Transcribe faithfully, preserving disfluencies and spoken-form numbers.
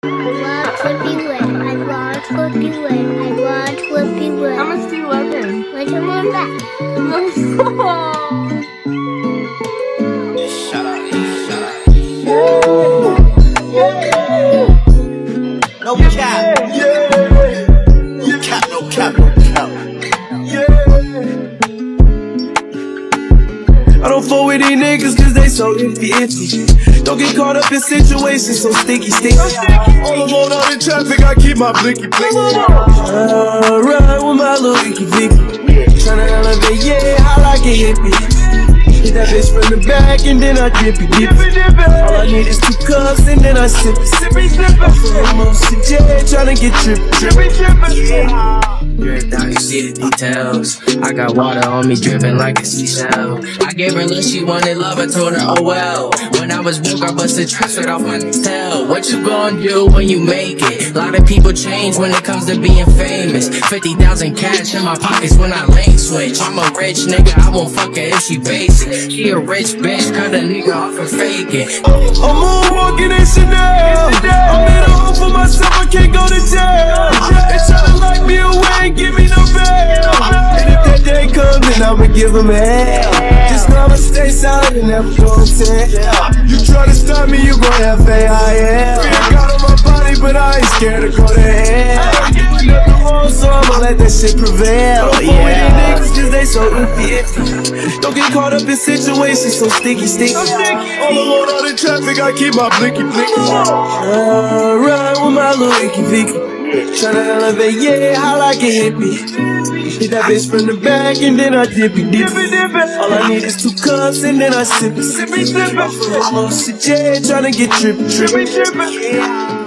want to be wet. I want to be wet. I want to be wet. How much do you love him? What's your mom back? Shut up, shut up. No cap. Yeah. You cap, no cap, no cap. I don't fuck with these niggas cause they so iffy iffy. Don't get caught up in situations so sticky sticky. All alone out in traffic, I keep my blicky blicky. I ride with my little icky vicky. Tryna elevate, yeah, I like a hippie. Hit that bitch from the back and then I dippy dippy. All I need is two cups and then I sip it. Sippy sippin'. I'm on C J tryna get trippy trippy trippin'. Dripped out, you see the details. I got water on me dripping like a seashell. I gave her look, she wanted love, I told her, oh well. When I was broke, I busted traps right off my tail. What you gonna do when you make it? A lot of people change when it comes to being famous. Fifty thousand cash in my pockets when I lane switch. I'm a rich nigga, I won't fuck her if she basic. She a rich bitch, cut a nigga off and fake it. I'm on walking in Chanel. I made a home for myself, I can't go to jail. They tryna lock me away and give me no bail. And if that day comes, then I'ma give them hell. Just know I'ma stay solid and never go to tell. You try to stop me, you gon' have A I L. I got on my body, but I ain't scared to go to hell. I'm nothing wrong, so I'ma let that shit prevail. Don't fuck with these niggas cause they so iffy iffy. Don't get caught up in situations so sticky sticky. All alone out in traffic, I keep my blicky blicky. I ride with my little icky vicky. Tryna elevate, yeah, I like a hippie. Hit that bitch from the back and then I dippy dippy. All I need is two cups and then I sip it. Sippy sippin'. I'm on C J tryna get trippy trippy.